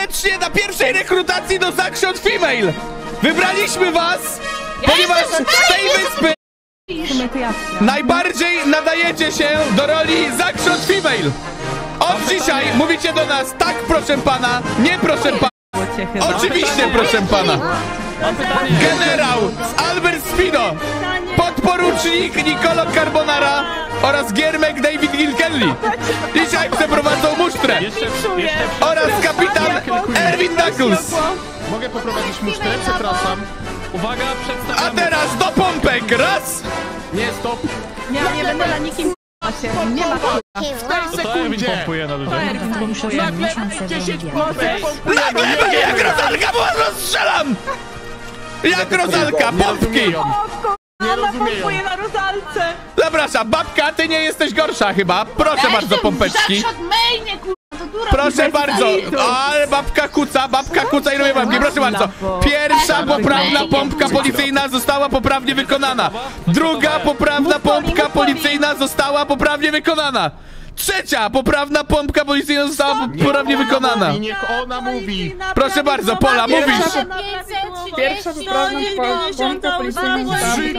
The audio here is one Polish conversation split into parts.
Serdecznie na pierwszej rekrutacji do Zakszot Female! Wybraliśmy was, ponieważ z tej wyspy najbardziej nadajecie się do roli Zakszot Female! Od dzisiaj mówicie do nas tak, proszę pana, nie proszę pana. Oczywiście, proszę pana. Generał Albert Spino, podporucznik Nicolo Carbonara oraz giermek David Gilkelly dzisiaj przeprowadzą musztrę. Oraz kapitan Erwin Knuckles. Mogę poprowadzić musztrę? Przepraszam. Uwaga, przedstawiamy. A teraz do pompek, raz. Nie, stop. Nie będę na nikim nie ma To Erwin pompuje na ludzie. Nagle 10 pompek. Nagle jak rozalka, bo rozstrzelam! Jak rozalka, pompki! Ona pompuje na rozalce! Zapraszam, babka, ty nie jesteś gorsza chyba. Proszę bardzo, pompeczki. Proszę bardzo, ale babka kuca i robię babki. Proszę bardzo. Pierwsza poprawna pompka policyjna została poprawnie wykonana. Druga poprawna pompka policyjna została poprawnie wykonana. Trzecia poprawna pompka policyjna została poprawnie wykonana. I niech ona mówi. Proszę bardzo, Pola, mówisz. Pierwsza poprawna pompka policyjna.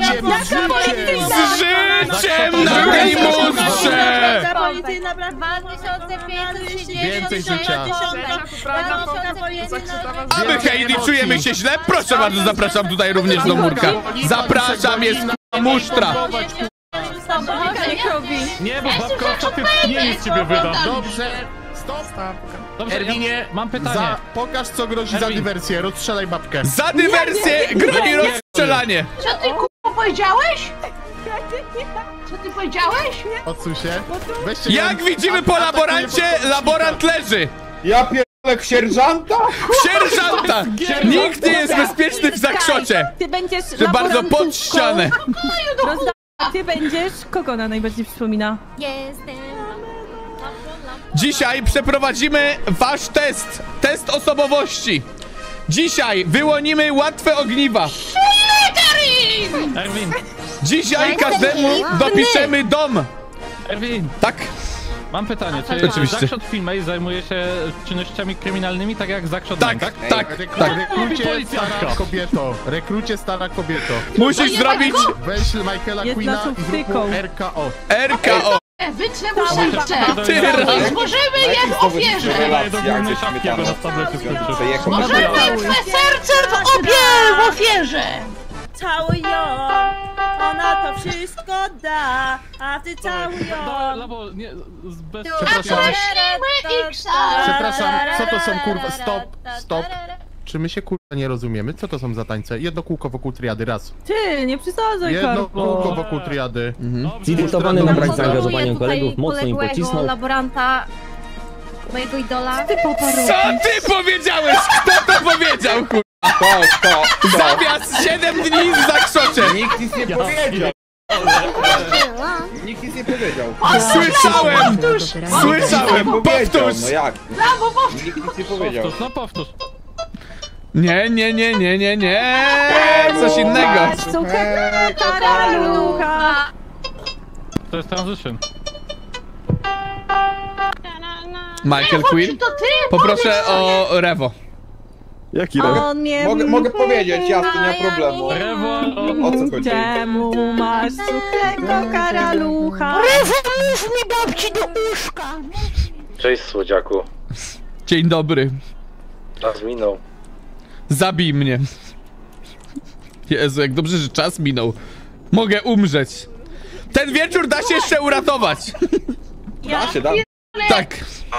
Z życiem na tej muszce! Więcej życia. A my, Heidi, czujemy się źle? Proszę bardzo, zapraszam tutaj również do murka. Zapraszam, jest musztra. Nie, bo babka ostatnio nie z ciebie wyda. Dobrze. Stop. Dobrze, Erwinie, mam pytanie. Pokaż, co grozi za dywersję. Rozstrzelaj babkę. Za dywersję grozi rozstrzelanie. Co ty powiedziałeś? Co ty powiedziałeś? Odsuń się. Weźcie Jak widzimy po laborancie, laborant leży. Ja pierdolę sierżanta? Sierżanta! Nikt nie jest bezpieczny w Zakrzocie. Ty będziesz Że bardzo pod ścianę. Ty będziesz... Kogo ona najbardziej przypomina? Dzisiaj przeprowadzimy wasz test. Test osobowości. Dzisiaj wyłonimy łatwe ogniwa. Erwin, Dzisiaj każdemu dopiszemy dom. Erwin, Tak? mam pytanie. Czy Oczywiście. Zakszot Female zajmuje się czynnościami kryminalnymi, tak jak Zakszot Tak, tak? tak. Rekrucie stara kobieto. Rekrucie stara kobieto. Musisz zrobić Weź Michaela Jest Queena naszą i zrób wtyką. RKO. RKO. Wytnę muszyczkę! Ty raz. Złożymy jak ofierze! Daję do głównej szafki, jak go na tablecie skończy. Złożymy twe serce w obie w ofierze! Całuj ją, ona to wszystko da, a ty całuj ją. Labo, nie, bez... Przepraszam, co to są kurwa? Stop. Czy my się kurwa nie rozumiemy? Co to są za tańce? Jedno kółko wokół triady, raz. Ty, nie przesadzaj, Jedno Karbo. kółko wokół triady. Zirytowany na brak zaangażowania kolegów, mocno im pocisnął. Laboranta, mojego idola. Co ty powiedziałeś? Kto to powiedział, kurwa? To. Zamiast 7 dni w Zakrzocie. Nikt nic nie powiedział. Nikt nic nie powiedział. Słyszałem, powtórz. No jak? Nikt nic nie powiedział. Powtórz, no powtórz. Nie. Coś innego. Karalucha. To jest transition. Michael Queen. To ty? Poproszę o Rewo. Jaki rok? On nie Mogę powiedzieć, jasne, nie ma problemu. Rewo, O co chodzi? Czemu masz suchego karalucha? Mów mi babci do uszka! Cześć, słodziaku. Dzień dobry. Czas minął. Zabij mnie. Jezu, jak dobrze, że czas minął. Mogę umrzeć. Ten wieczór da się jeszcze uratować. Da się, da. Tak.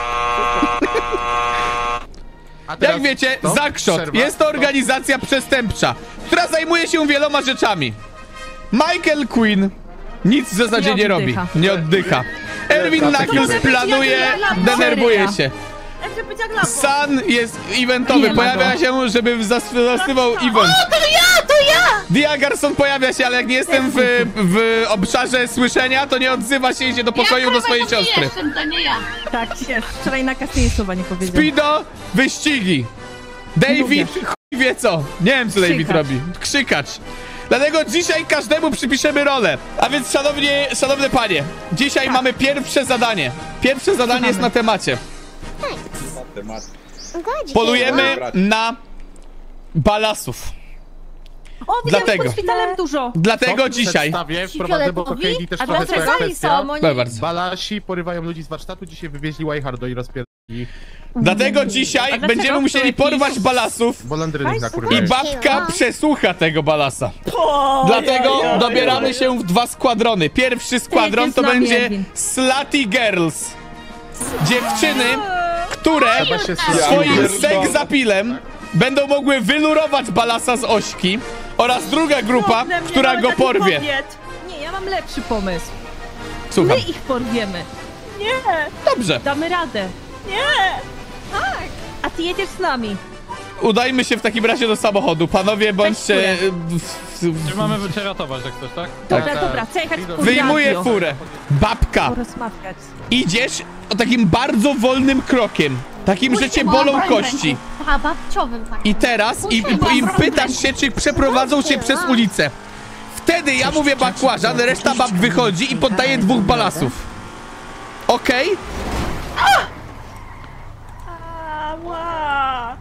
A teraz Jak wiecie, stop, Zakrzot przerwa, jest to stop. organizacja przestępcza, która zajmuje się wieloma rzeczami. Michael Queen nic w zasadzie nie robi, nie oddycha. Erwin Knuckles planuje, denerwuje się. Sun jest eventowy, pojawia się, żeby zastywał event. To ja! Dia Garson pojawia się, ale jak nie jestem w obszarze słyszenia, to nie odzywa się i idzie do pokoju do swojej to nie siostry. jestem, to nie ja. Tak się, wczoraj na kasynie słowa nie powiedział. Speedo, wyścigi. David, chuj wie co. Nie wiem, co David Krzykacz. robi. Krzykacz. Dlatego dzisiaj każdemu przypiszemy rolę. A więc, szanowne panie, dzisiaj mamy pierwsze zadanie. Pierwsze zadanie jest na temacie. Polujemy na balasów. O, widziałem Dlatego. pod szpitalem dużo. Dlatego dzisiaj. Przedstawię, wprowadzę, bo to Heidi też A trochę dlaczego swoja Zali kwestia. są, oni... Proszę bardzo. Balasi porywają ludzi z warsztatu, dzisiaj wywieźli Wajhardo i rozpierdolili. Dlatego dzisiaj dlaczego? będziemy musieli To jakiś- porwać balasów Bo landrynych na i kurwie. babka przesłucha tego balasa. Dlatego dobieramy się w 2 składrony. Pierwszy składron to Jedziesz z nami, będzie Edwin. Slutty Girls. Dziewczyny, które Trzeba się swoim pierdolę. seksapilem będą mogły wylurować balasa z ośki oraz druga grupa, która go porwie. Nie, ja mam lepszy pomysł. Słucham. My ich porwiemy. Dobrze. Damy radę. Nie! Tak! A ty jedziesz z nami. Udajmy się w takim razie do samochodu. Panowie, bądźcie... Czy mamy cię ratować jak coś, tak? Dobra, dobra, chcę jechać po Wyjmuję radio. furę. Babka, Porozmawiać. idziesz o takim bardzo wolnym krokiem. Takim, że cię bolą kości. A, babciowym tak. I teraz im pytasz się, czy przeprowadzą cię przez ulicę. Wtedy ja mówię bakłażan, reszta bab wychodzi i poddaje 2 balasów. Okej? Ała!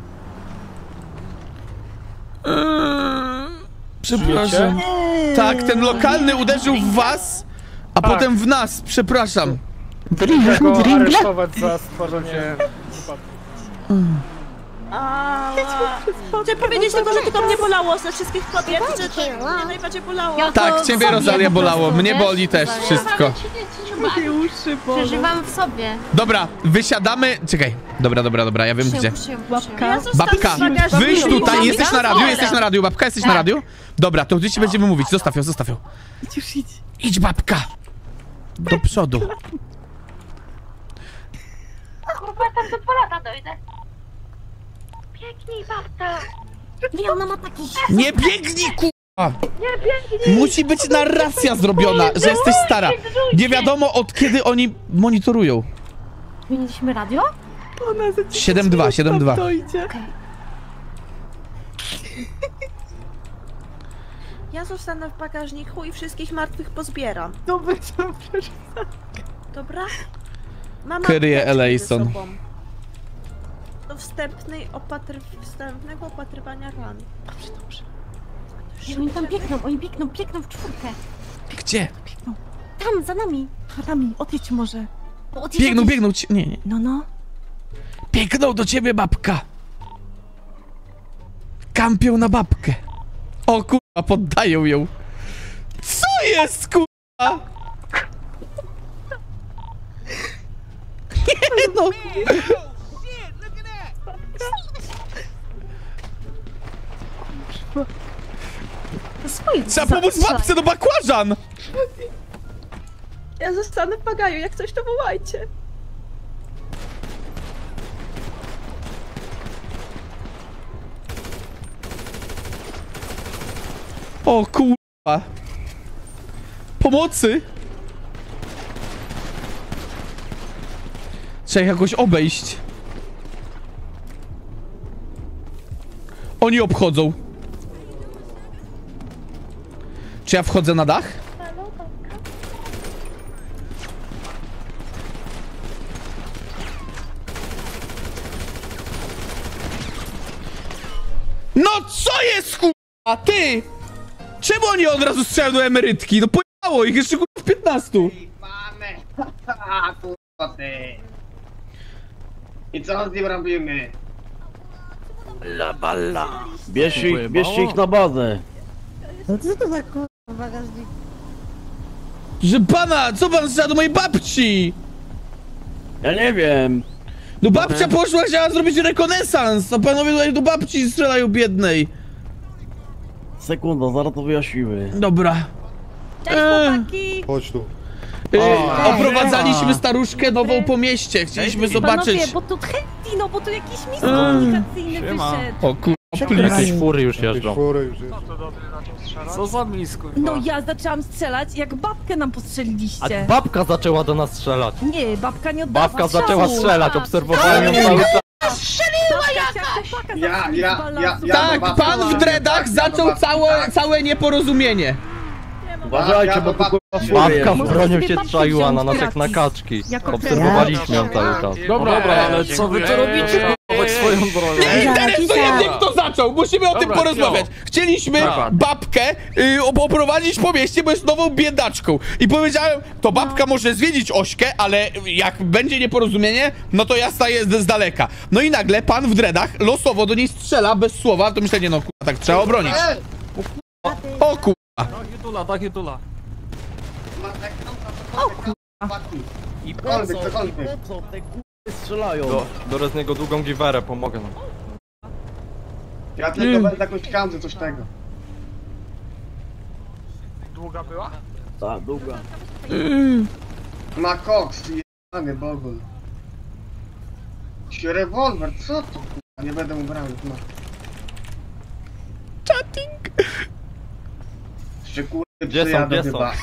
Przepraszam. Tak, ten lokalny uderzył w was, a potem w nas. Przepraszam. aresztować za stworzenie... Chcę powiedzieć tylko, że tylko mnie bolało ze wszystkich kobiet, że to mnie najbardziej bolało. Tak, ciebie Rosalia bolało, mnie boli też wszystko. Przeżywam w sobie. Dobra, wysiadamy. Czekaj. Dobra, ja wiem gdzie. Łapka. Babka, wyjdź tutaj, jesteś na radiu, babka, jesteś na radiu? Dobra, to gdzie ci będziemy mówić, zostaw ją. Idź już idź. Idź, babka. Do przodu. Kurwa, tam do 2 lata dojdę. Biegnij, babta. Nie, ona ma taki... Nie biegnij, kurwa! Musi być narracja zrobiona, że jesteś stara. Nie wiadomo od kiedy oni monitorują. Mieliśmy radio? 7-2. Dojdzie. Ja zostanę w bagażniku i wszystkich martwych pozbieram. Dobra. Dobra? Mama Kyrie apteczkę ze Eleison. sobą. Do wstępnego opatrywania ran. Dobrze. Oni tam biegną w 4. Gdzie? Tam, za nami. Hatami, odjedź może. Biegną ci. Nie. No. Biegną do ciebie, babka. Kampią na babkę. O kurwa, poddają ją. Co jest, kurwa? Nie no. Trzeba pomóc babce, no bakłażan. Ja zostanę w bagażu, jak coś to wołajcie. O kurwa. Pomocy. Trzeba ich jakoś obejść. Oni obchodzą. Czy ja wchodzę na dach? No co jest, kurwa, ty? Czemu oni od razu strzelają do emerytki? No pojechało ich jeszcze, kurwa, w 15. Kurwa ty. I co z nim robimy? La balla. Bierzcie ich na bazę. No co to za kurwa bagażnik? Że pana, co pan strzela do mojej babci? Ja nie wiem. No babcia poszła, chciała zrobić rekonesans, a panowie tutaj do babci strzelają biednej. Sekunda, zaraz to wyjaśnimy. Dobra. Cześć, chłopaki. Chodź tu. Oprowadzaliśmy staruszkę nową po mieście, chcieliśmy zobaczyć. Panowie, bo tu chętni, no bo tu jakiś mis komunikacyjny wyszedł. O kurwa, Jakieś fury już jeżdżą. Fury już jest. Co za blisko? No ja zaczęłam strzelać, jak babkę nam postrzeliliście. Babka zaczęła do nas strzelać. Nie, babka nie oddała Babka strzału. zaczęła strzelać, obserwowałem ją cały czas. Tak, pan w dreadach zaczął całe nieporozumienie. Uważajcie, bo tu kurwa fury Babka jeżdżą. bronią się strzaiła na nas jak na kaczki. Jako Obserwowaliśmy ją cały czas. Dobra, ale co wy tu robicie? swoją drogą. Nie interesuje mnie, kto zaczął! Musimy o tym porozmawiać. Chcieliśmy babkę oprowadzić po mieście, bo jest nową biedaczką. I powiedziałem, to babka może zwiedzić Ośkę, ale jak będzie nieporozumienie, no to ja staję z daleka. No i nagle pan w dreadach losowo do niej strzela bez słowa, to myślę, nie no, kurwa, tak trzeba obronić. O kurwa. Takie tula. I cokolwiek. Do z niego długą giwerę, pomogę nam. Ja tylko będę jakąś kandę, coś tego. Długa była? Tak, długa. Ma koks, ty jebany bogul. Rewolwer, co to kurwa? Nie będę ubrany, no. Chatting. Jeszcze kurwa, Gdzie są, przyjadę gdzie są? chyba.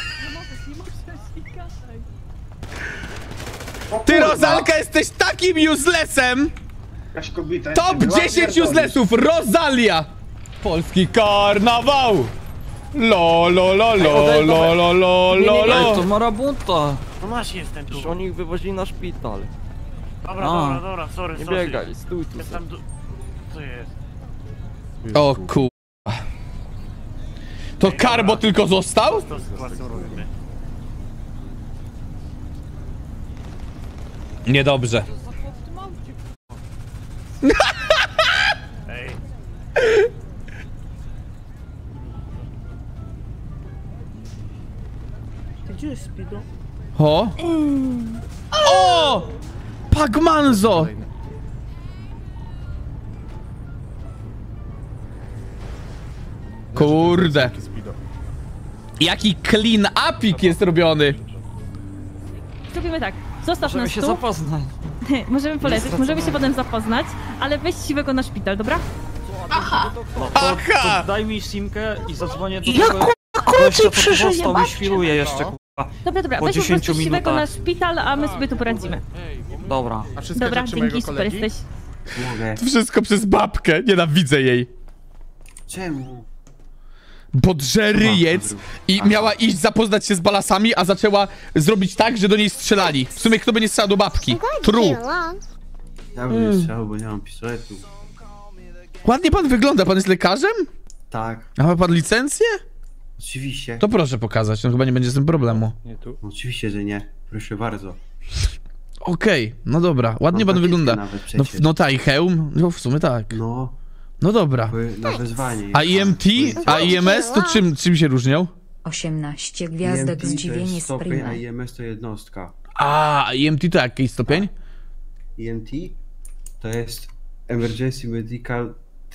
O Ty, kurwa, Rozalka, jesteś takim uselessem! jakaś kobieta Top jeszcze była, 10 pierdolisz. uselessów, Rosalia! Polski karnawał! Lo, lo, lo, lo, lo, lo, lo, lo, lo. marabunta. No masz, jestem tu. Przecież oni ich wywozili na szpital. Dobra, sorry. Nie biegaj, stój tu. Jestem tu. Co jest? O kurwa. To Karbo tylko został? Co z sytuacją robimy? Niedobrze. Ej. Gdzie jest Speedo? O! O! Pagmanzo! Kurde. Jaki clean upik jest robiony. Zrobimy tak, zostaw Żeby nas się tu. zapoznać. Możemy polecieć, możemy się potem zapoznać, ale weź siwego na szpital, dobra? Aha! To daj mi simkę i zadzwonię do Ja tego kurwa, gościa, co tu przeżyję, został i babcia. świruje jeszcze, kurwa. Dobra, Po weź po 10 prostu siwego na minutach. szpital, a my sobie tu poradzimy. Dobra. A wszystkie Dobra, rzeczy dzięki, mojego super kolegi? jesteś. Mogę. Wszystko przez babkę, nienawidzę jej. Czemu? Bo drze ryjec i miała iść zapoznać się z balasami, a zaczęła zrobić tak, że do niej strzelali. W sumie kto by nie strzelał do babki? True. Ja bym nie strzelał, bo nie mam pistoletu. Ładnie pan wygląda, pan jest lekarzem? Tak, A ma pan licencję? oczywiście. To proszę pokazać, no chyba nie będzie z tym problemu. Nie tu. Oczywiście, że nie. Proszę bardzo. Okej, no dobra, ładnie Mam pan wygląda. nawet No, przecież. no tak, i hełm? No w sumie tak. No, No dobra. na wezwanie. A IMT? A IMS to czym się różnią? 18 gwiazdek, zdziwienie z stopień, a prima. IMS to jednostka. A IMT to jaki stopień? EMT to jest Emergency Medical...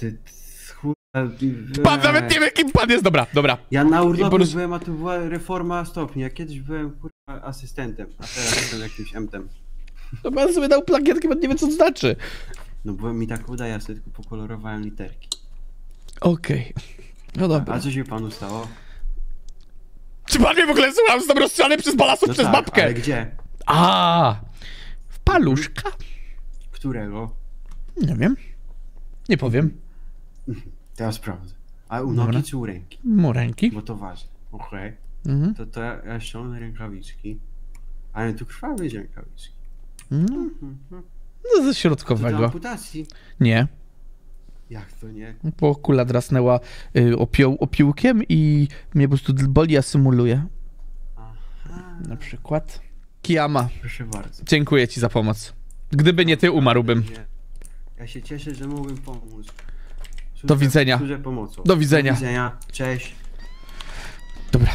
Pan nawet nie wie, kim pan jest, dobra. Ja na I po urlopie prostu- byłem, a to była reforma stopni. Ja kiedyś byłem kurwa asystentem, a teraz jestem jakimś MTem. To pan sobie dał plakietkę, pan nie wie co to znaczy. No bo mi tak udaje, ja sobie tylko pokolorowałem literki. Okej. No dobra. A co się panu stało? Czy pan mnie w ogóle słuchał? Zostałem rozstrzelany przez balasów No przez tak, babkę. ale gdzie? A, w paluszka? Którego? Nie wiem. Nie powiem. Teraz sprawdzę. A u Dobra. nogi czy u ręki? Mu ręki. Bo to ważne. Okej. Mhm. To ja ściągnę rękawiczki. Ale tu krwawe rękawiczki. No, no ze To do środkowego. amputacji. Nie. Jak to nie? Bo kula drasnęła opiłkiem i mnie po prostu boli, a symuluje. Aha. Na przykład. Kiama, Proszę bardzo. dziękuję ci za pomoc. Gdyby nie ty, umarłbym. Nie. Ja się cieszę, że mogłem pomóc. Do widzenia. Służę pomocą. Do widzenia. Do widzenia. Cześć. Dobra.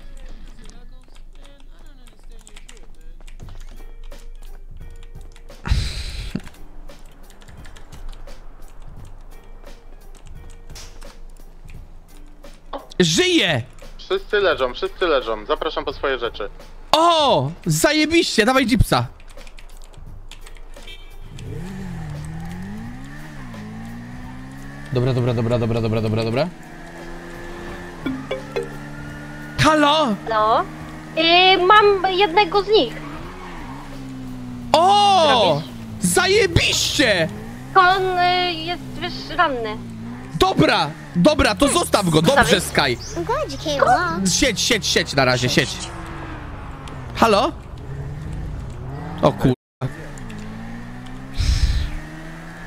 Żyje! Wszyscy leżą. Zapraszam po swoje rzeczy. O! Zajebiście! Dawaj jeepsa! Dobra. Halo! No. Mam jednego z nich. O! Zajebiście! On jest wiesz, ranny. Dobra, to zostaw go, dobrze, Sky. Chodź. Siedź na razie, siedź. Halo? O kur...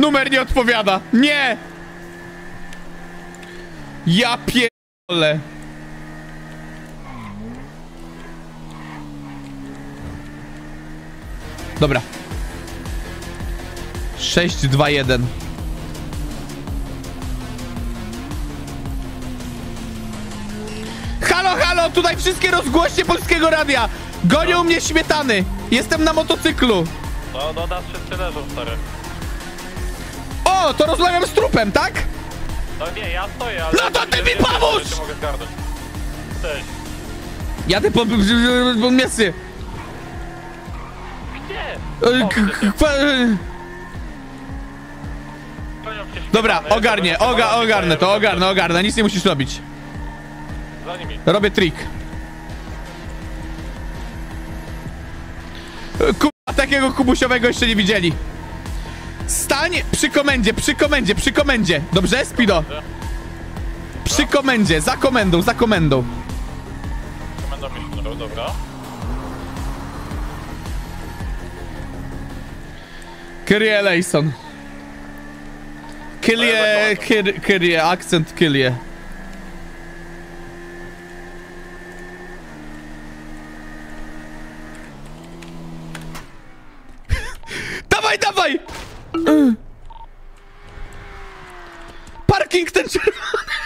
Numer nie odpowiada. Nie! Ja pierdolę. Dobra. 6, 2, 1. Halo, halo, tutaj wszystkie rozgłośnie Polskiego Radia. Gonią mnie śmietany. Jestem na motocyklu. No, do nas wszyscy leżą, stary. O, to rozmawiam z trupem, tak? No nie, ja stoję, ale... No to ty mi pomóż! Ja mogę zgarnąć. Cześć. Jadę po mieście. Gdzie? Dobra, ogarnę to, ogarnę, nic nie musisz robić. Za nimi. Robię trik. Kurwa, takiego kubusiowego jeszcze nie widzieli. Stań przy komendzie. Dobrze, Speedo? Przy komendzie, za komendą. Komenda myślą, dobra. Kyrie Eleison. Kyrie, akcent Kyrie. Dawaj! Parking ten czerwony.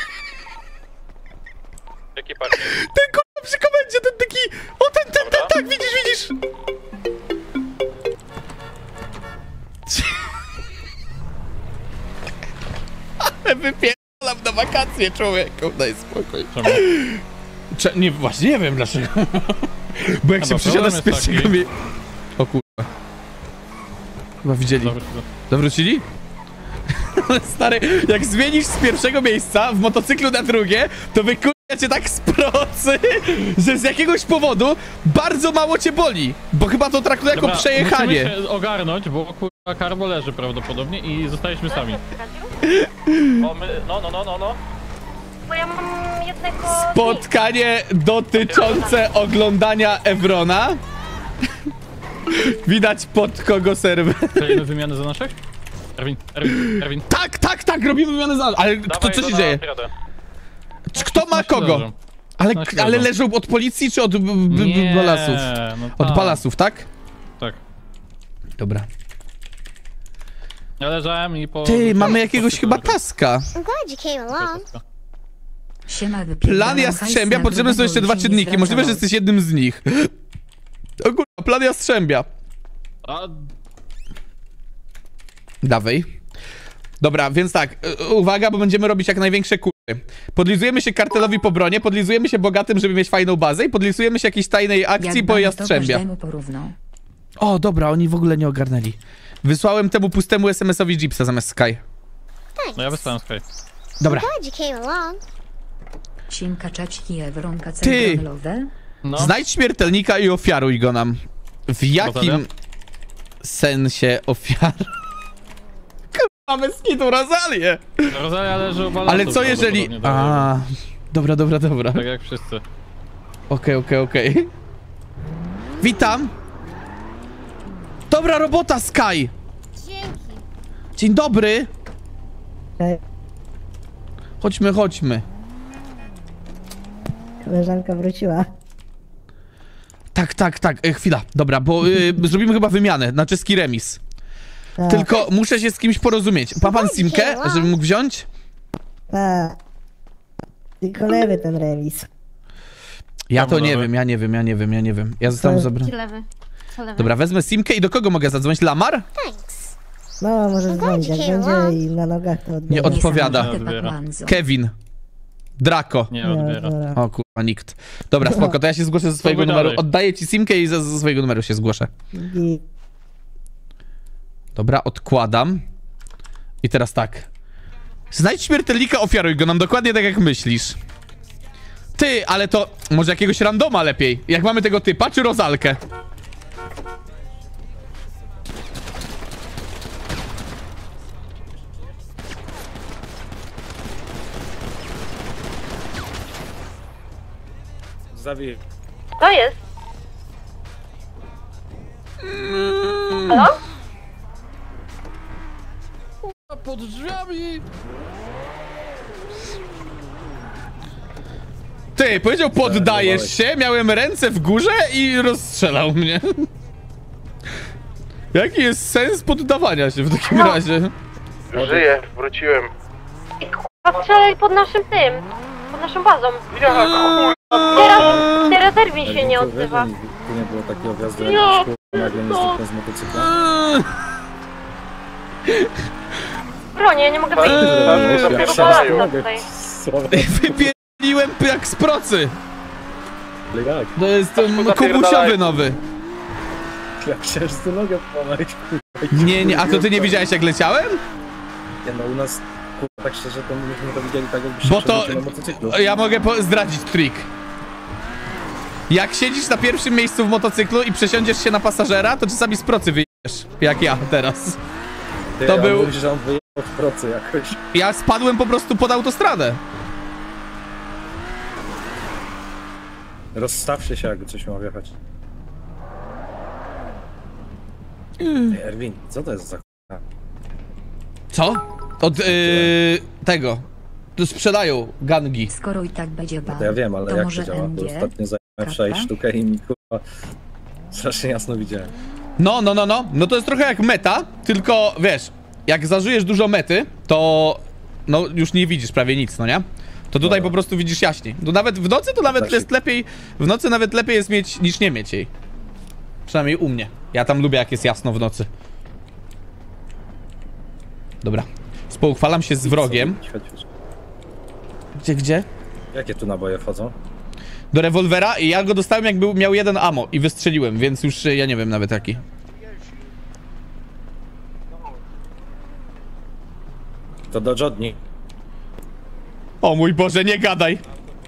Jaki parking? Ten kurwa przy komendzie, ten taki... O, ten, tak, widzisz. Ale wypierdalam na wakacje, człowieku, daj spokój. Czemu? Nie, właśnie nie wiem dlaczego. Bo jak się przysiada z pierwszego miejsca... O kurwa. Chyba widzieli. Zawrócili? Stary, jak zmienisz z pierwszego miejsca w motocyklu na drugie, to wykurza cię tak z procy, że z jakiegoś powodu bardzo mało cię boli. Bo chyba to traktuje jako przejechanie. Musimy się ogarnąć, bo kurwa Karbo leży prawdopodobnie i zostaliśmy sami. No. Bo ja mam jednego... Spotkanie dotyczące oglądania Evrona. Widać pod kogo serwer. Kolejne wymiany za naszych? Erwin. Tak, robimy wymianę za... Ale co się dzieje? Kto ma kogo? Ale leżą od policji czy od balasów? No od balasów, tak? Tak. Dobra. Ja leżałem i po... Ty, mamy jakiegoś chyba taska. Plan Jastrzębia, potrzebne są jeszcze 2 czynniki. Możliwe, że jesteś jednym z nich. O kurwa, plan Jastrzębia. Dawaj. Dobra, więc tak, uwaga, bo będziemy robić jak największe kurwy. Podlizujemy się kartelowi po bronie, podlizujemy się bogatym, żeby mieć fajną bazę i podlizujemy się jakiejś tajnej akcji po Jastrzębia. O, dobra, oni w ogóle nie ogarnęli. Wysłałem temu pustemu SMS-owi Jeepsa zamiast Sky. No ja wysłałem Sky. Dobra. Ty! No. Znajdź śmiertelnika i ofiaruj go nam. W jakim sensie ofiar? Mamy skitu Rozalię! Rosalia leży u balasów. Ale co jeżeli... Dobra. Tak jak wszyscy. Okej. Witam! Dobra robota, Sky! Dzięki. Dzień dobry! Chodźmy. Koleżanka wróciła. Tak, chwila, dobra, bo zrobimy chyba wymianę na czeski remis. Tak. Tylko muszę się z kimś porozumieć. Ma pan simkę, żeby mógł wziąć? Tak. Tylko lewy ten remis. Ja to nie wiem. Ja zostałem zabrany. Lewy. Dobra, wezmę simkę i do kogo mogę zadzwonić? Lamar? No, może dzwonić, jak będzie i na nogach to odbierze. Nie odpowiada. Kevin. Draco. Nie odbiera. O kurwa, nikt. Dobra, spoko, to ja się zgłoszę ze swojego numeru. Oddaję ci simkę i ze swojego numeru się zgłoszę. Dobra, odkładam. I teraz tak. Znajdź śmiertelnika, ofiaruj go nam dokładnie tak jak myślisz. Ty, ale to może jakiegoś randoma lepiej. Jak mamy tego typa, czy Rozalkę? Zabiję. To jest. Halo? pod drzwiami! Ty, powiedział poddajesz się, miałem ręce w górze i rozstrzelał mnie. Jaki jest sens poddawania się w takim razie? Żyję, wróciłem. I kurwa strzelaj pod naszym tym. Pod naszą bazą. Teraz Erwin się nie odzywa. Tu nie było takiego wjazdu, jak nagle nie zniknął z motocykla. Bronie, ja nie mogę wyjść do tego balansa tutaj. Wypierdoliłem jak z procy. Jak? To jest ten kubusiowy nowy. Jak chciałeś tę nogę połamać, kurwa. Nie, a to ty nie widziałeś jak leciałem? Nie no, u nas, kurwa, tak szczerze, to myśmy to widzieli tak, jakby się Bo to, przewrócił na motocyklu. ja mogę zdradzić trik. Jak siedzisz na pierwszym miejscu w motocyklu i przesiądziesz się na pasażera, to czasami z procy wyjdziesz, jak ja teraz. Ty, to on był... mówi, że on wyjechał w procy jakoś. Ja spadłem po prostu pod autostradę. Rozstawcie się, jakby coś miał wjechać. Ej, Erwin, co to jest za ch**a? Co? Od tego. Tu sprzedają gangi. Skoro i tak będzie ban, No to ja wiem, ale to jak może to działa? Bo MG? ostatnio zająłem 6 sztuk i mi kurwa strasznie jasno widziałem. No to jest trochę jak meta, tylko wiesz, jak zażyjesz dużo mety, to no już nie widzisz prawie nic, no nie? To tutaj po prostu widzisz jaśniej. To nawet w nocy to nawet jest lepiej, w nocy nawet lepiej jest mieć niż nie mieć jej. Przynajmniej u mnie. Ja tam lubię jak jest jasno w nocy. Dobra. Spouchwalam się z wrogiem. Gdzie? Jakie tu naboje wchodzą? Do rewolwera i ja go dostałem jak miał jeden ammo i wystrzeliłem, więc już ja nie wiem nawet jaki. To do Jodni. O mój Boże, nie gadaj!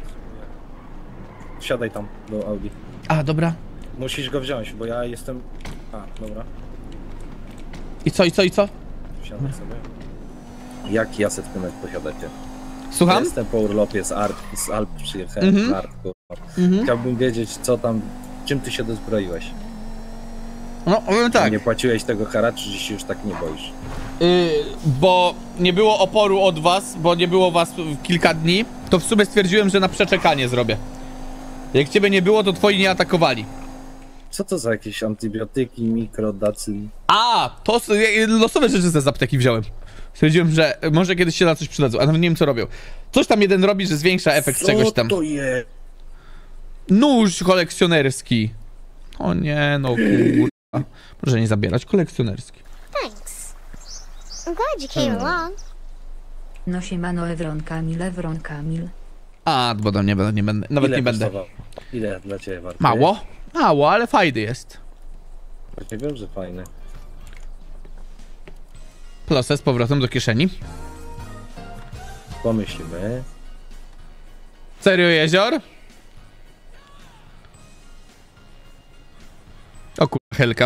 Wsiadaj tam do Audi. A, dobra. Musisz go wziąć, bo ja jestem... A, dobra. I co? Wsiadaj sobie. Jaki aset pymek posiadacie? Słucham? Ja jestem po urlopie z Alp przyjechałem, Art, kurwa. Chciałbym wiedzieć, co tam, czym ty się dozbroiłeś. No, powiem tak. Nie płaciłeś tego haraczu, że się już tak nie boisz. Bo nie było oporu od was, bo nie było was kilka dni, to w sumie stwierdziłem, że na przeczekanie zrobię. Jak ciebie nie było, to twoi nie atakowali. Co to za jakieś antybiotyki, mikrodacyn? A, to losowe rzeczy z apteki wziąłem. Stwierdziłem, że może kiedyś się na coś przydadzą, a nawet nie wiem co robią. Coś tam jeden robi, że zwiększa efekt czegoś tam. Co to jest? Nóż kolekcjonerski. O nie, no kurwa. Proszę nie zabierać, kolekcjonerski. Thanks. I'm glad you came along. No siemano Ewron Kamil. A, bo nie będę, nawet Ile nie będę. kosztował? Ile dla ciebie warto? Mało, ale fajny jest. Właśnie wiem, że fajny. Plusę z powrotem do kieszeni. Pomyślimy. Serio jezior? O kurwa, Helka.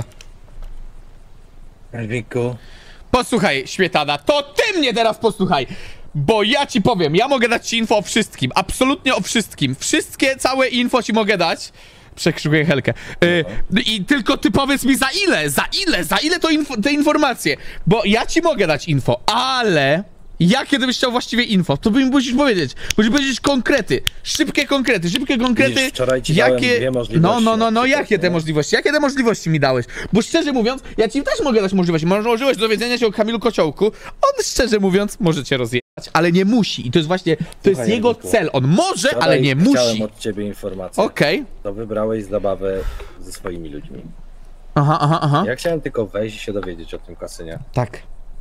Erwiku. Posłuchaj, śmietana, to ty mnie teraz posłuchaj! Bo ja ci powiem, ja mogę dać ci info o wszystkim, absolutnie o wszystkim. Wszystkie, całe info ci mogę dać. Przekrzykuję Helkę. I tylko ty powiedz mi za ile to te informacje. Bo ja ci mogę dać info, ale... Jakie gdybyś chciał właściwie info, to musisz powiedzieć. Musisz powiedzieć konkrety. Szybkie konkrety. Widzisz, wczoraj ci dałem dwie możliwości. No, jakie te możliwości? Jakie te możliwości mi dałeś? Bo szczerze mówiąc, ja ci też mogę dać możliwości. Możliwość dowiedzenia się o Kamilu Kociołku. On szczerze mówiąc może cię rozjechać, ale nie musi. I to jest właśnie, to jest jego cel. On może, wczoraj ale nie musi. Chciałem od ciebie informację. Okej. To wybrałeś zabawę ze swoimi ludźmi. Aha. Ja chciałem tylko wejść i się dowiedzieć o tym kasynie. Tak.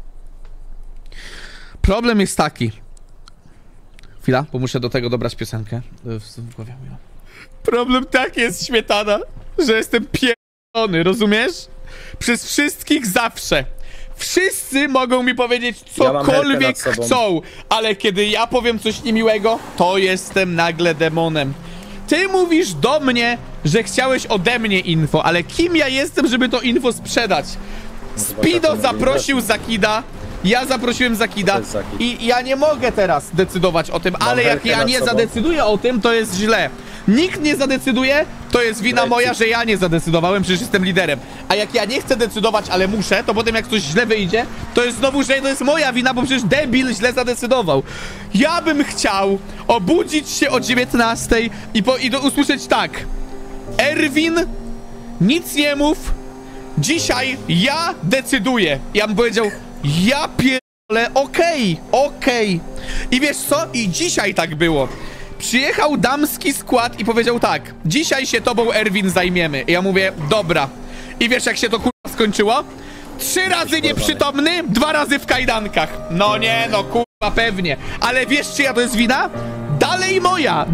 Problem jest taki. Chwila, bo muszę do tego dobrać piosenkę. W głowie mówię. Problem taki jest, śmietana, że jestem pierdolony, rozumiesz? Przez wszystkich zawsze. Wszyscy mogą mi powiedzieć cokolwiek chcą, ale kiedy ja powiem coś niemiłego, to jestem nagle demonem. Ty mówisz do mnie, że chciałeś ode mnie info, ale kim ja jestem, żeby to info sprzedać? Speedo zaprosił Zakida. Ja zaprosiłem Zakida i ja nie mogę teraz decydować o tym, ale jak ja nie zadecyduję o tym, to jest źle. nikt nie zadecyduje, to jest wina moja, że ja nie zadecydowałem, przecież jestem liderem. A jak ja nie chcę decydować, ale muszę, to potem jak coś źle wyjdzie, to jest znowu, że to jest moja wina, bo przecież debil źle zadecydował. Ja bym chciał obudzić się o 19 i usłyszeć tak. Erwin, nic nie mów, dzisiaj ja decyduję. Ja bym powiedział, ja pierdolę, okej. I wiesz co? I dzisiaj tak było. Przyjechał damski skład i powiedział tak. Dzisiaj się tobą, Erwin, zajmiemy. I ja mówię, dobra. I wiesz, jak się to kurwa skończyło? 3 razy nieprzytomny, 2 razy w kajdankach. No nie, no kurwa, pewnie. Ale wiesz, czyja to jest wina? Dalej moja.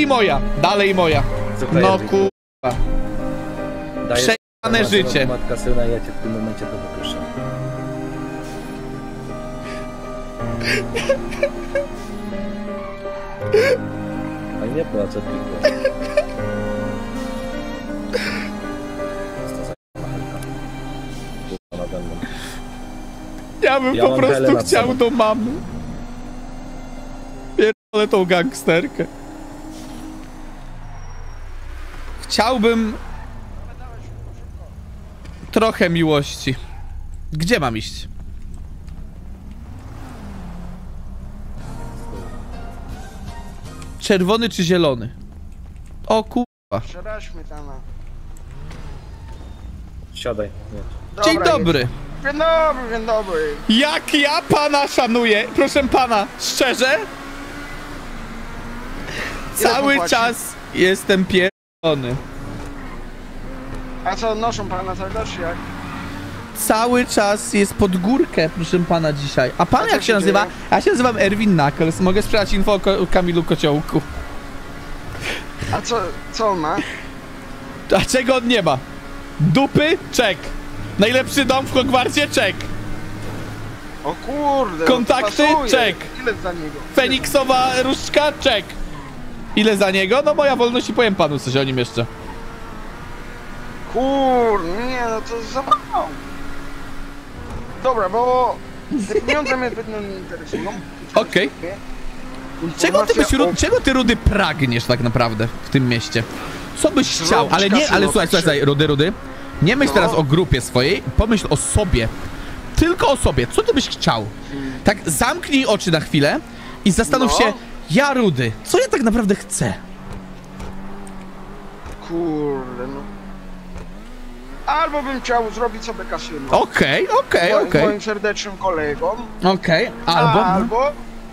No kurwa. Przejane życie. Matka syna, ja cię w tym momencie to wyproszę. A nie płaczę tylko. Ja bym po prostu chciał do mamy. Pierdolę tą gangsterkę. Chciałbym trochę miłości. Gdzie mam iść? Czerwony czy zielony? O kurwa. Siadaj. Dzień dobry. Dzień dobry. Jak ja pana szanuję, proszę pana, szczerze? Cały czas jestem pierdolony. A co, noszą pana cały czas, jak? Cały czas jest pod górkę, proszę pana, dzisiaj. A pan jak się nazywa? Ja się nazywam Erwin Knuckles. Mogę sprzedać info o Kamilu Kociołku. A co on ma? A czego on nie ma? Dupy? Czek. Najlepszy dom w Hogwarcie? Czek. O kurde. Kontakty? Czek. Ile za niego? Feniksowa różdżka? Czek. Ile za niego? No moja wolność i powiem panu coś o nim jeszcze. Kurde, nie, no to za mało. Dobra, bo te pieniądze mnie zbytnio nie interesują. Okej. Czego ty, Rudy, pragniesz tak naprawdę w tym mieście? Co byś chciał? Ale nie, ale słuchaj, Rudy. Nie myśl teraz o grupie swojej, pomyśl o sobie. Tylko o sobie. Co ty byś chciał? Tak, zamknij oczy na chwilę i zastanów się, ja, Rudy, co ja tak naprawdę chcę? Kurde, no. Albo bym chciał zrobić sobie kasyno. Okej. Moim serdecznym kolegom. Okej, albo...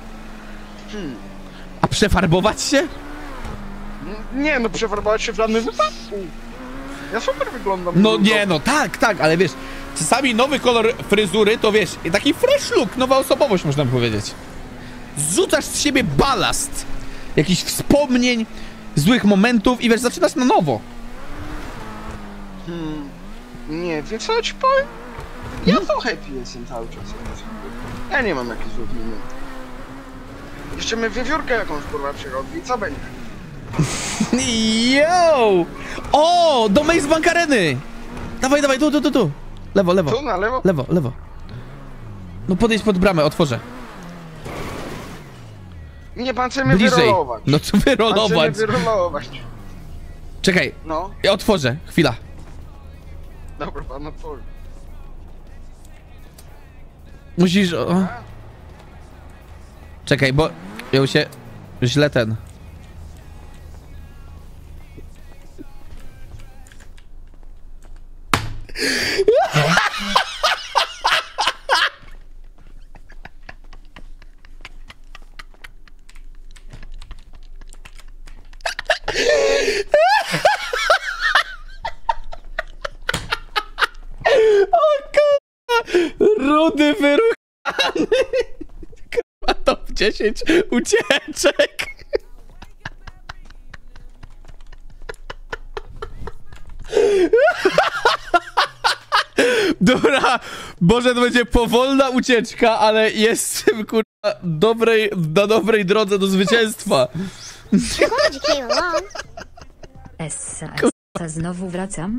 A przefarbować się? Nie, no przefarbować się w żadnym wypadku. Ja super wyglądam. No nie, no tak, ale wiesz, czasami nowy kolor fryzury to wiesz, taki fresh look, nowa osobowość można by powiedzieć. Zrzucasz z siebie balast jakichś wspomnień, złych momentów i wiesz, zaczynasz na nowo. Nie, wiesz co ci powiem? Ja to happy jestem cały czas. Ja nie mam jakichś złych momentów. Jeszcze my wiewiórkę jakąś kurwa przyrodzi i co będzie? Yo! O! Do Maze Bank Areny! Dawaj, tu. Lewo. Tu na lewo? Lewo. No podejdź pod bramę, otworzę. Nie, pan chce mnie wyrolować. No co wyrolować? Pan chce mnie wyrolować. Czekaj, ja otworzę, chwila. Dobra, pan otworzy. Musisz... Czekaj, bo ja się źle ten... Rudy wyruchany! Kurwa, top 10 ucieczek! Dobra, może to będzie powolna ucieczka, ale jestem, kurwa, na dobrej drodze do zwycięstwa. Essa, znowu wracam.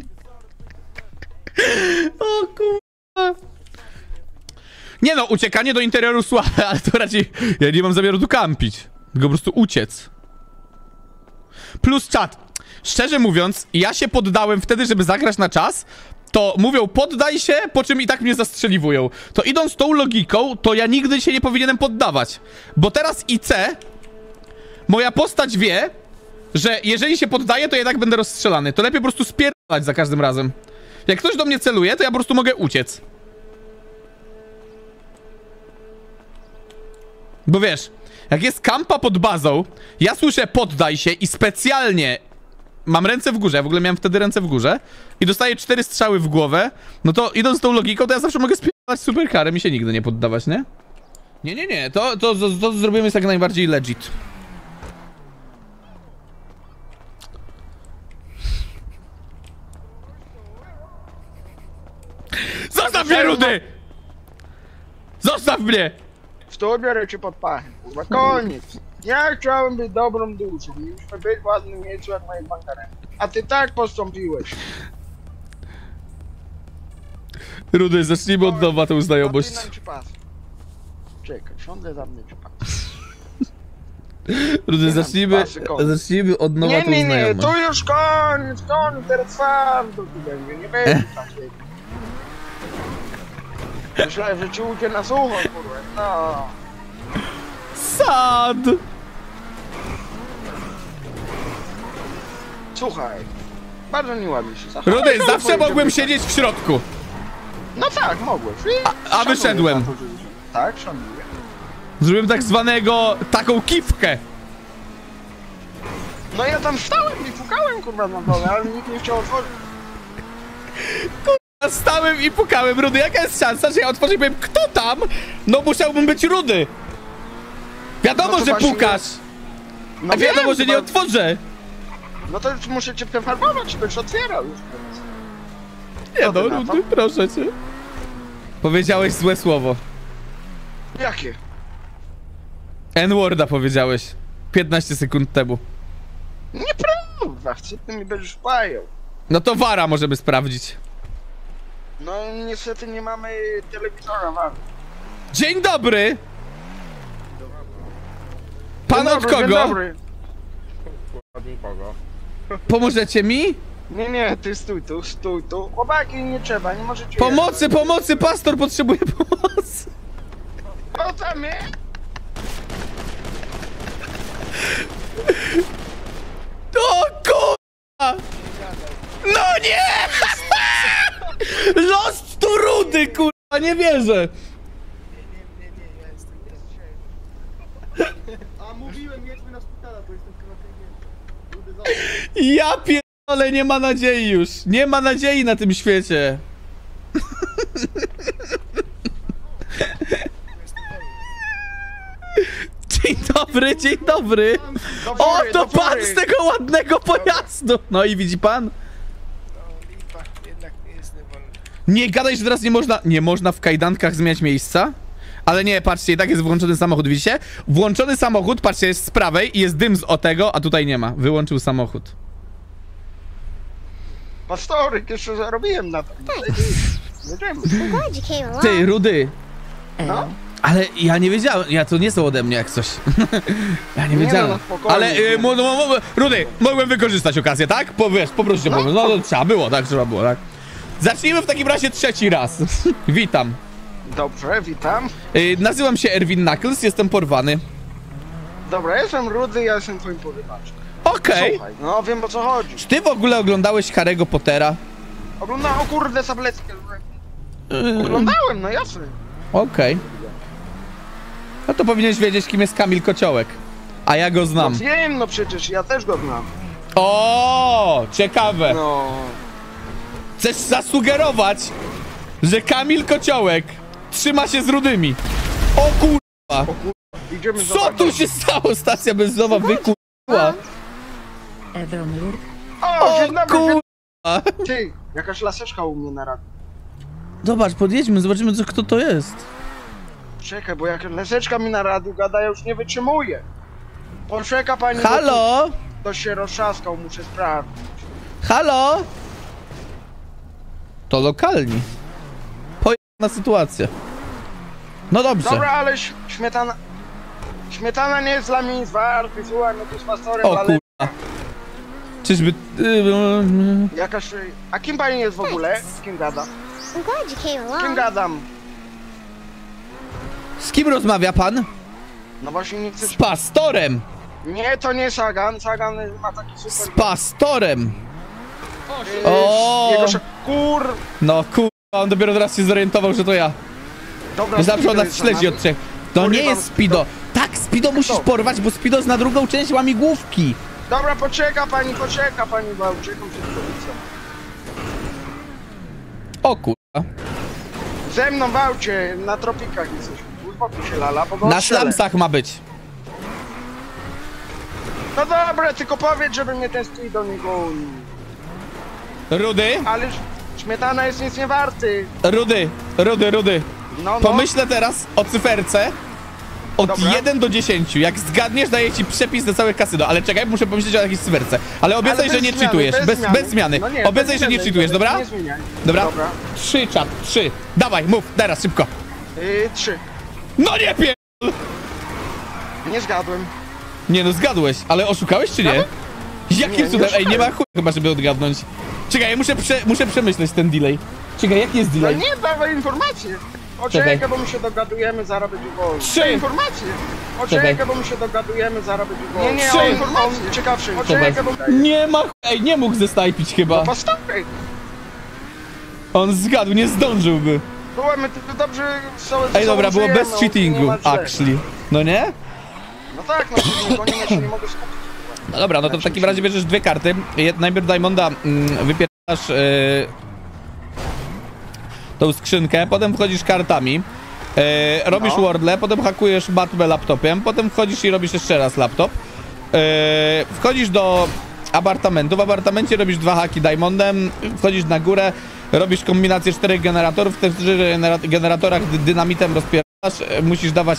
O kurwa. Nie no, uciekanie do interioru słabe, ale to raczej... Ja nie mam zamiaru tu kampić. Tylko po prostu uciec. Plus czat. Szczerze mówiąc, ja się poddałem wtedy, żeby zagrać na czas, to mówią poddaj się, po czym i tak mnie zastrzeliwują. To idąc tą logiką, to ja nigdy się nie powinienem poddawać. Bo teraz IC, moja postać wie, że jeżeli się poddaję, to jednak będę rozstrzelany. To lepiej po prostu spierdalać za każdym razem. Jak ktoś do mnie celuje, to ja po prostu mogę uciec. Bo wiesz, jak jest kampa pod bazą, ja słyszę poddaj się i specjalnie mam ręce w górze, ja w ogóle miałem wtedy ręce w górze i dostaję 4 strzały w głowę, no to idąc tą logiką, to ja zawsze mogę spierdalać superkarem i się nigdy nie poddawać, nie? Nie, to zrobimy jak najbardziej legit. Zostaw mnie, Rudy! Zostaw mnie! W to biorę cię pod pachę, kurwa, koniec. Ja chciałem być dobrą duszą, mieliśmy być w ładnym miejscu jak moje bankarem. A ty tak postąpiłeś. Rudy, zacznijmy od nowa tę znajomość. Napinam ci pas. Czekaj, siądę za mnie ci pas. Rudy, zacznijmy od nowa tę znajomość. Nie, to już koniec, teraz twardo tu będzie, nie będzie takiego. Myślałem, że ci ucie na sucho, kurwa, no. Sad! Słuchaj, bardzo nieładnie się zachowałeś. Rudy, zawsze mogłem siedzieć w środku. No tak, mogłeś. A wyszedłem. Tak, szanuję. Zrobiłem tak zwanego, taką kiwkę. No ja tam stałem i pukałem, kurwa, na dole, ale nikt nie chciał otworzyć. Kurwa, stałem i pukałem, Rudy, jaka jest szansa, że ja otworzę i powiem, kto tam? No musiałbym być Rudy. Wiadomo, no że właśnie... pukasz. No a wiadomo, wiem, że nie otworzę. No to już muszę cię przefarbować, to już otwierał już teraz. Nie no, Rudy, proszę cię. Powiedziałeś złe słowo. Jakie? N-worda powiedziałeś 15 sekund temu. Nieprawda, chcę, ty mi będziesz pajał. No to Wara możemy sprawdzić. No niestety nie mamy telewizora, Wara. Dzień dobry! Pan Dzień od dobry, kogo? Dzień dobry. Pomożecie mi? Nie, ty stój tu. Chłopaki, nie trzeba, nie możecie... Pomocy, pastor potrzebuje pomocy. O tam jest? O kurwa! No nie! Lost to Rudy, kurwa, nie wierzę! A mówiłem, jedźmy na szpitala, bo jestem chyba Ja pierdolę, nie ma nadziei już. Nie ma nadziei na tym świecie. Dzień dobry, dzień dobry. O, to pan z tego ładnego pojazdu. No i widzi pan? Nie gadaj, że teraz nie można w kajdankach zmieniać miejsca? Ale nie, patrzcie, i tak jest włączony samochód, widzicie? Włączony samochód, patrzcie, jest z prawej i jest dym z tego, a tutaj nie ma. Wyłączył samochód. Pastoryk, jeszcze zarobiłem na to. Ty, Rudy. No? Ale ja nie wiedziałem, to nie są ode mnie jak coś. Ja nie wiedziałem. Ale, Rudy, mogłem wykorzystać okazję, tak? Poprosić o pomoc. No to trzeba było, tak? Zacznijmy w takim razie trzeci raz. Witam. Dobrze, witam. Nazywam się Erwin Knuckles, jestem porwany. Dobra, jestem Rudy, ja jestem twoim porywaczem. Okej. Słuchaj, no wiem o co chodzi. Czy ty w ogóle oglądałeś Harry'ego Pottera? Oglądałem, o kurde, tabletkę. Oglądałem, no jasne. Okej. No to powinieneś wiedzieć, kim jest Kamil Kociołek. A ja go znam. No wiem, no przecież, ja też go znam. O, ciekawe. No. Chcesz zasugerować, że Kamil Kociołek trzyma się z Rudymi. O kurwa. Idziemy co tu się stało? Stacja benzynowa wykurwa. O, dzień dobry, kurwa. Ty, jakaś laseczka u mnie na radiu. Zobacz, podjedźmy, zobaczymy kto to jest. Czekaj, bo jak laseczka mi na radiu gada, ja już nie wytrzymuję. Poczeka pani. Halo? To się roztrzaskał, muszę sprawdzić. Halo? To lokalni. Pojemna sytuacja. No dobrze. Dobra, ale śmietana... Śmietana nie jest dla mnie nic warty, słuchaj, no tu z pastorem, o ale... kurwa. Czyżby... Jakaś... A kim pani jest w ogóle? Z kim gada? Z kim gadam? Z kim rozmawia pan? No właśnie nie chcę... Z pastorem! Nie, to nie Sagan. Sagan ma taki super... Z pastorem! O! Kur... No kurwa, on dopiero teraz się zorientował, że to ja. Dobra, Zawsze on nas śledzi od 3. To nie jest Speedo. Tak, Speedo musisz porwać, bo Speedo zna drugą część łamigłówki. Dobra, poczeka pani, bo uciekam przed policją. O kurwa. Ze mną w aucie, na tropikach jesteśmy. Uspokój się, Lala, bo go Na odstrzelę. szlamsach ma być. No dobra, tylko powiedz, żeby mnie ten Speedo nie gonił. Rudy? Ale śmietana jest nic nie warty. Rudy. No. Pomyślę teraz o cyferce od Dobra. 1 do 10. Jak zgadniesz, daję ci przepis na całe kasyno. Ale czekaj, muszę pomyśleć o jakiejś cyferce. Ale obiecaj, że nie cheatujesz. Bez zmiany. No nie, Obiecaj, że nie cheatujesz, dobra? Nie zmieniaj. Dobra? 3, czat, 3. Dawaj, mów, teraz, szybko. 3. No nie pier... Nie zgadłem. Nie no, zgadłeś, ale oszukałeś czy nie? Jakim cudem? Ej, nie ma chuj chyba, żeby odgadnąć. Czekaj, ja muszę przemyśleć ten delay. Czekaj, jaki jest No delay? nie, dawaj informacje. Czekaj, bo my się dogadujemy, zaraz będzie wolno. 3 informacje. Czekaj, bo my się dogadujemy, zaraz będzie wolno. Nie, 3 informacje. Ciekawsze. Czekaj, bo... Nie ma chuj. Ej, nie mógł zestajpić chyba. No postawaj. On zgadł, nie zdążyłby. Byłem tylko dobrze... Ej, dobra, było bez cheatingu, actually. No nie? No tak, no nie się nie mogę skupić. No dobra, no to w takim razie bierzesz 2 karty. Najpierw Diamonda wypierasz tą skrzynkę, potem wchodzisz kartami, robisz wordle, potem hakujesz matmę laptopem, potem wchodzisz i robisz jeszcze raz laptop. Wchodzisz do apartamentu, w apartamencie robisz 2 haki Diamondem, wchodzisz na górę, robisz kombinację 4 generatorów, w tych 4 generatorach dynamitem rozpierasz, musisz dawać,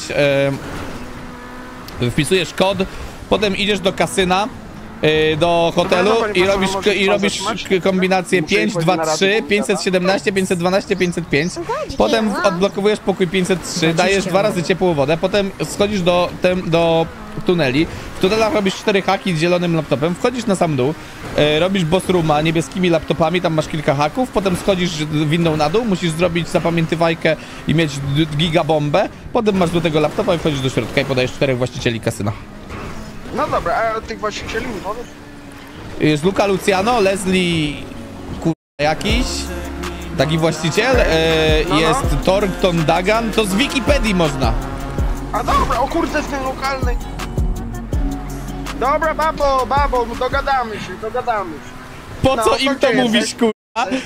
wpisujesz kod, potem idziesz do kasyna, do hotelu i robisz kombinację 5, 2, 3, 517, 512, 505. Potem odblokowujesz pokój 503, dajesz 2 razy ciepłą wodę, potem schodzisz do tuneli. W tunelach robisz 4 haki z zielonym laptopem, wchodzisz na sam dół, robisz boss rooma niebieskimi laptopami, tam masz kilka haków, potem schodzisz windą na dół, musisz zrobić zapamiętywajkę i mieć gigabombę, potem masz do tego laptopa i wchodzisz do środka i podajesz 4 właścicieli kasyna. No dobra, a tych właścicieli mi powiesz? Jest Luca Luciano, Leslie jakiś, taki właściciel, jest Thornton Dagan, to z Wikipedii można. A dobra, o kurde, jest ten lokalny. Dobra, babo, dogadamy się. Po co im to mówisz, kurwa?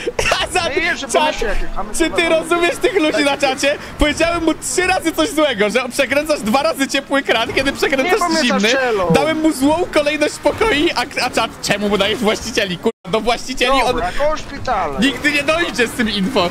Czy ty rozumiesz tych ludzi na czacie? Powiedziałem mu 3 razy coś złego, że przekręcasz 2 razy ciepły kran, kiedy przekręcasz zimny. Dałem mu złą kolejność pokoi, a czat, czemu mu dajesz właścicieli, kurwa? Do właścicieli on nigdy nie dojdzie z tym info.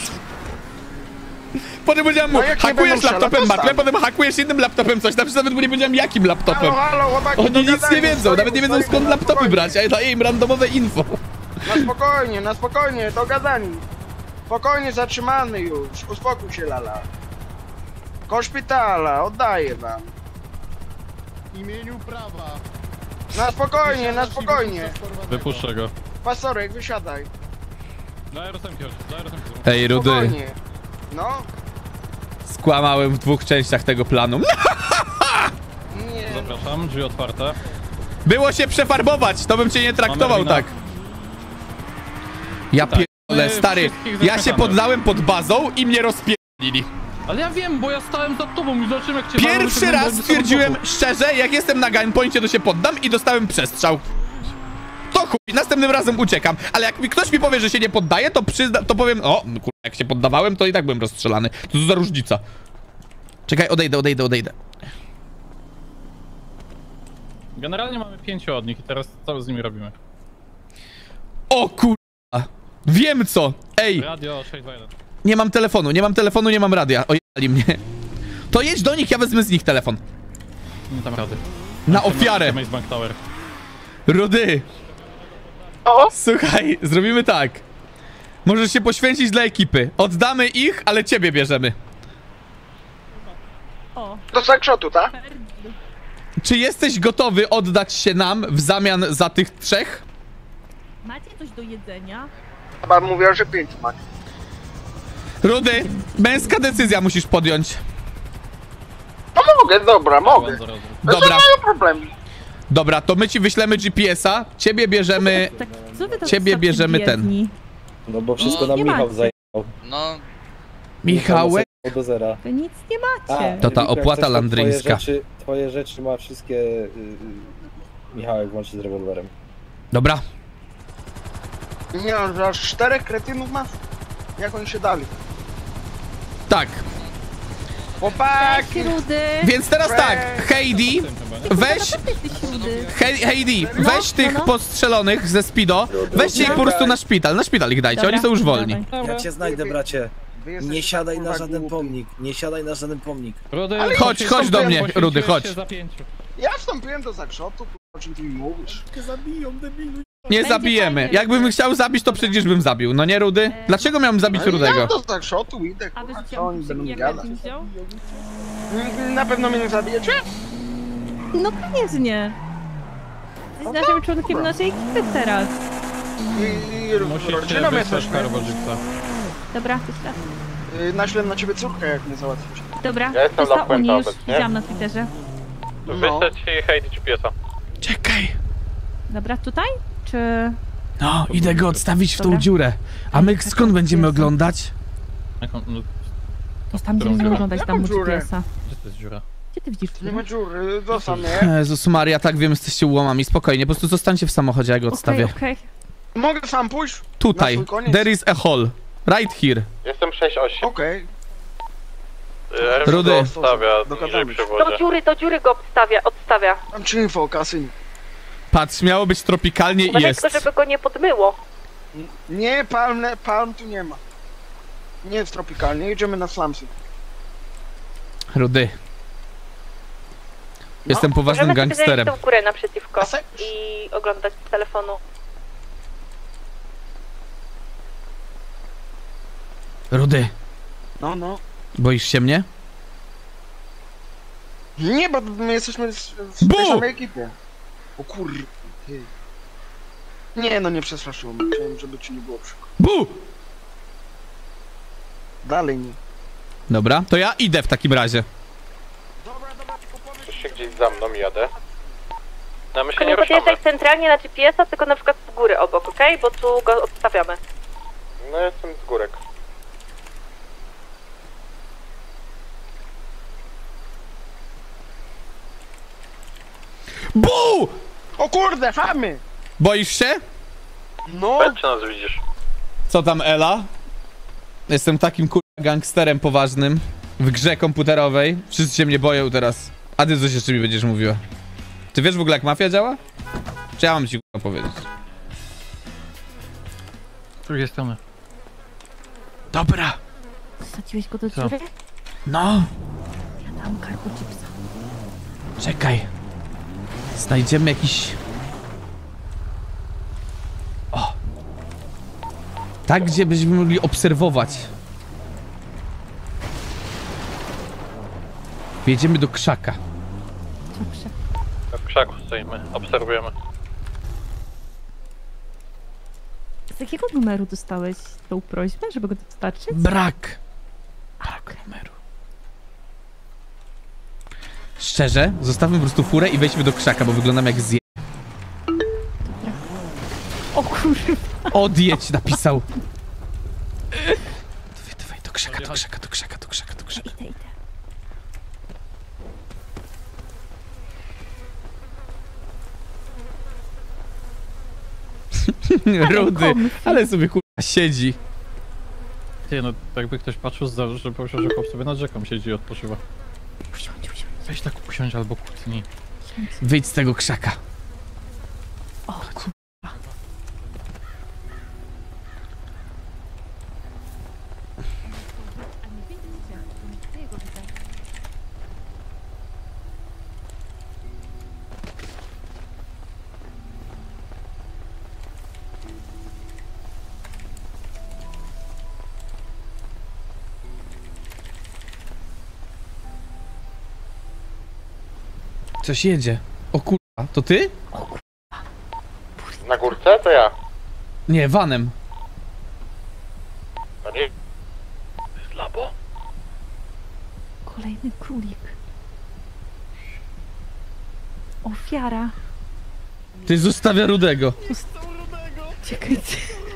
Potem powiedziałem mu, hakujesz laptopem matlem, potem hakujesz innym laptopem coś, nawet mu nie powiedziałem jakim laptopem. Oni nic nie wiedzą, nawet nie wiedzą skąd laptopy brać, a ja daję im randomowe info. Na spokojnie, dogadani. Spokojnie, zatrzymany już. Uspokój się, Lala. Koło szpitala, oddaję wam. W imieniu prawa. Na spokojnie. Wypuszczę go. Pastorek, wysiadaj. Daj rosemki. Ej, Rudy. Spokojnie. No. Skłamałem w 2 częściach tego planu. Nie. Zapraszam, drzwi otwarte. Było się przefarbować, to bym cię nie traktował tak. Ja pierdolę, stary, ja się poddałem pod bazą i mnie rozpierdolili. Ale ja wiem, bo ja stałem za tobą i zobaczyłem jak cię... Pierwszy raz stwierdziłem szczerze, jak jestem na gunpoincie, to się poddam i dostałem przestrzał. To chuj, następnym razem uciekam, ale jak ktoś mi powie, że się nie poddaje, to powiem, o, kurwa, jak się poddawałem, to i tak byłem rozstrzelany. To za różnica. Czekaj, odejdę. Generalnie mamy 5 od nich i teraz co z nimi robimy? O kurwa, wiem co, ej. Radio 621. Nie mam telefonu, nie mam radia, ojali mnie. To jedź do nich, ja wezmę z nich telefon. Nie tam rady. Na ofiarę. Bank Tower. Rudy. Słuchaj, zrobimy tak. Możesz się poświęcić dla ekipy. Oddamy ich, ale ciebie bierzemy. Do sakszotu, tak? Czy jesteś gotowy oddać się nam w zamian za tych 3? Macie coś do jedzenia? Chyba mówiła, że 5 macie. Rudy, męska decyzja musisz podjąć. No mogę, dobra, mogę. Dobra. Nie mają problemu. Dobra, to my ci wyślemy GPS-a, ciebie bierzemy... Tak, co wy Ciebie bierzemy ten. No bo wszystko nam nie Michał macie. zajęł. No, Michałek? Do zera. Wy nic nie macie. To ta Wika, opłata chcesz, to landryńska. Twoje rzeczy ma wszystkie Michałek włączy z rewolwerem. Dobra. Nie, że aż 4 kretynów masz? Jak oni się dali? Tak. Chłopaki! Rudy. Więc teraz tak, Heidi, weź... Rudy. Heidi, weź tych no. postrzelonych ze Speedo, weźcie ich po prostu na szpital ich dajcie, Dobra, oni są już wolni. dawaj. Ja cię znajdę, bracie. Wy jesteście Nie siadaj kurwa na żaden głupi. pomnik. Nie siadaj na żaden pomnik. Rudy, Chodź do mnie, Rudy, chodź. Ja wstąpiłem do zakrzotu, kurwa, o czym ty mi mówisz? Cię zabiją, debilu. Nie zabijemy. Jakbym chciał zabić, to przecież bym zabił. No nie, Rudy? Dlaczego miałem zabić Ja Rudego? do zakrzotu idę, A wy kurwa, życie co oni będą jak gadać? Edwin wziął? Na pewno mnie nie zabijecie? No pewnie. Jesteś naszym członkiem naszej ekipy teraz. I Musicie rodziną wysłać jesteśmy. Karbolżyca. Dobra, wyślę. Naślę na ciebie córkę, jak mnie załatwisz. Dobra, Ja jestem to dla u niej już obecnie. widziałam na Twitterze. No. wyślę ci Heidi GPS-a. Czekaj. Dobra, tutaj? Czy... No, idę go odstawić w tą Dobra. dziurę. A my skąd będziemy oglądać? No, Jest tam, gdzie będziemy oglądać tam dziurę. GPS-a. gdzie to jest dziura? Gdzie ty widzisz? Nie ma dziury, zostaw mnie. Jezus Maria, tak wiem, jesteście łomami. Spokojnie, po prostu zostańcie w samochodzie, ja go odstawię. Okej. Mogę sam pójść? Tutaj, Na swój koniec? there is a hole. Right here. Jestem 6-8. Okej. Rudy. Stawia Dogadamy niżej się. przy wodzie. Do dziury go odstawia. Mam ci info, kasyn. Patrz, miało być tropikalnie i Uważaj jest. tylko, żeby go nie podmyło. Nie, palm tu nie ma. Nie jest tropikalnie, idziemy na slumsy. Rudy. Jestem poważnym Możemy sobie gangsterem. zejść w górę naprzeciwko Pasek? i oglądać z telefonu. Rudy, No. boisz się mnie? Nie, bo my jesteśmy w Bu! tej samej ekipie. O kur... Ty. Nie, no nie przestraszyło mnie. Chciałem, żeby ci nie było przykro. Bu! Dalej nie. Dobra, to ja idę w takim razie. Już się gdzieś za mną jadę. No my się Tylko nie nie ruszamy. podjeżdżaj centralnie na GPS-a, tylko na przykład z góry obok, okej? Bo tu go odstawiamy. No jestem z górek. Bu! O kurde, chamy! Boisz się? No, Patrz, nas widzisz. Co tam, Ela? Jestem takim gangsterem poważnym w grze komputerowej. Wszyscy się mnie boją teraz. A ty coś jeszcze mi będziesz mówiła? Ty wiesz w ogóle, jak mafia działa? Czy ja mam ci powiedzieć? Z drugiej strony. Dobra. Wsadziłeś go do Co? dziury? No, Ja dam karku chipsa. czekaj. Znajdziemy jakiś... O. Tak, gdzie byśmy mogli obserwować. Wjedziemy do krzaka. Dobrze. W krzaku stoimy, obserwujemy. Z jakiego numeru dostałeś tą prośbę, żeby go dostarczyć? Brak numeru. Szczerze, zostawmy po prostu furę i wejdźmy do krzaka, bo wyglądam jak zje... O kurwa. Odjedź, napisał. Dawaj, do krzaka, do krzaka, do krzaka, do krzaka, do krzaka. Idę. Rudy, ale sobie kurwa siedzi. Ty, no jakby ktoś patrzył z zewnątrz, że powiedział, że chłop sobie nad rzeką siedzi i odpoczywa. Weź tak usiądź albo kłótnij. Wyjdź z tego krzaka. O kurwa. Coś jedzie. O kurwa, to ty? Na górce? To ja. Nie, vanem. No nie. To jest labo? Kolejny królik. Ofiara. Ty zostawia Rudego. Czekajcie.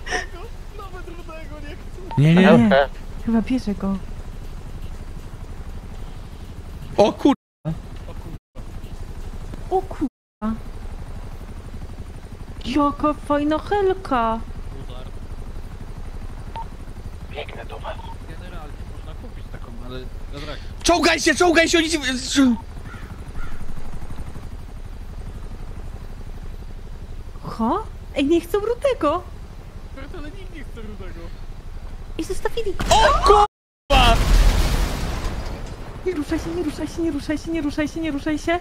Nie. Nie. Chyba bierze go. O kur... O kurwa. Jaka fajna helka. Biegnę do was. Generalnie można kupić taką, ale... Dobra. Czołgaj się, oni ci... Ho? Ej, nie chcą Rudego. Ale nikt nie chce Rudego. I zostawili go. O kurwa! Nie ruszaj się, nie ruszaj się, nie ruszaj się, nie ruszaj się, nie ruszaj się.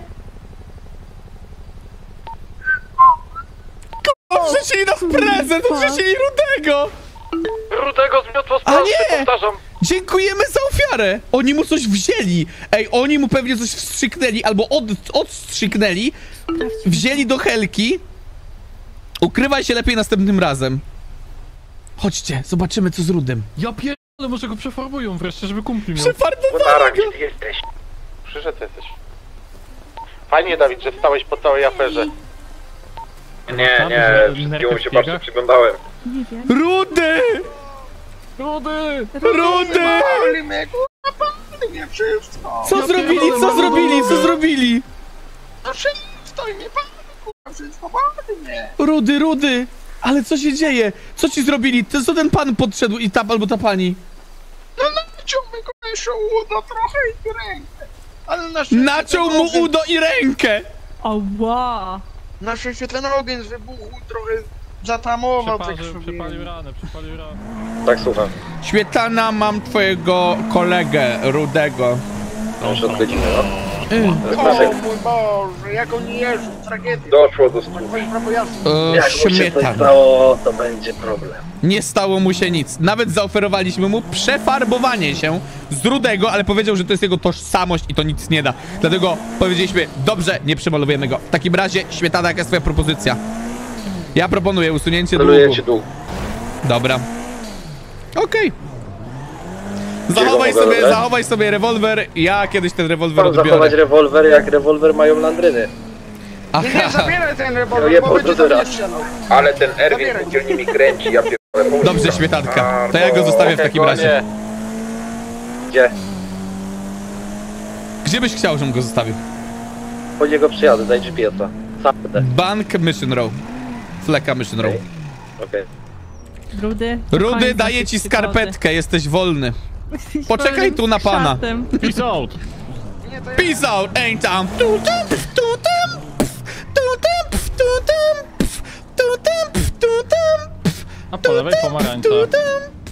Wrzucili nas prezent, wrzucili Rudego! Rudego zmiotło z A Polski, nie! powtarzam. Dziękujemy za ofiarę! Oni mu coś wzięli! Ej, oni mu pewnie coś wstrzyknęli, albo odstrzyknęli, wzięli do helki. Ukrywaj się lepiej następnym razem. Chodźcie, zobaczymy co z Rudym. Ja pierdolę, może go przefarbują wreszcie, żeby kumpli miał. Nara, gdzie ty jesteś? Przyszedł jesteś. Fajnie, Dawid, że stałeś po całej aferze. Nie, wszystkiemu się bardzo przyglądałem. Nie wiem. Rudy! Rudy! Pali mnie, kurwa, pali mnie wszystko! Co zrobili? No wszystko mnie pali, kurwa, wszystko pali mnie! Rudy! Ale co się dzieje? Co ci zrobili? Co ten pan podszedł i albo ta pani? No naciął mi koleżą udo trochę i rękę. Ale na szczęście Naciął ten mu ogień- udo i rękę! Ała. Na szczęście ten ogień z wybuchu trochę zatamował te Przepalił krwawienie. ranę. Tak, słucham. Świetlana, mam twojego kolegę, Rudego. Już od godziny, no. O mój Boże, jak oni jeżdżą, tragedia. Doszło do skutku. Śmietan. stało, to będzie problem. Nie stało mu się nic. Nawet zaoferowaliśmy mu przefarbowanie się z Rudego, ale powiedział, że to jest jego tożsamość i to nic nie da. Dlatego powiedzieliśmy, dobrze, nie przemalowujemy go. W takim razie, Śmietana, jaka jest twoja propozycja? Ja proponuję usunięcie długu. dół. Dobra. Okej. mogę Zachowaj sobie rewolwer. Ja kiedyś ten rewolwer Mam zachować odbiorę. rewolwer, jak rewolwer mają landryny. Nie zabieraj ten No rewolwer, je bo będzie po tam raz. nie strzelał. Ale ten Erwin codziennie mi kręci, ja pierdolę. Dobrze, Śmietanka. To ja go zostawię w takim razie. Gdzie? Gdzie byś chciał, żebym go zostawił? Po niego przyjadę, daj GPS-a. Sam będę. Bank Mission Row. Fleka Mission Row. Okej. Rudy, daję ci skarpetkę, jesteś wolny. Poczekaj tu na pana. Peace out! Peace out, ain't tam. A po lewej pomarańcza.